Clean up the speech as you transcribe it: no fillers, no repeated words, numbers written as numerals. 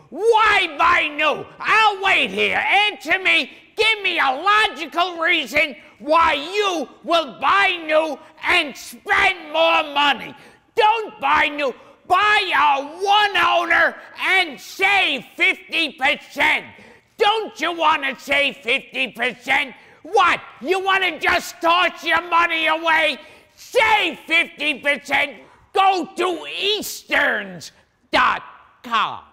Why buy new? I'll wait here. Answer me. Give me a logical reason why you will buy new and spend more money. Don't buy new. Buy a one owner and save 50%. Don't you want to save 50%? What? You want to just toss your money away? Save 50%. Go to easterns.com.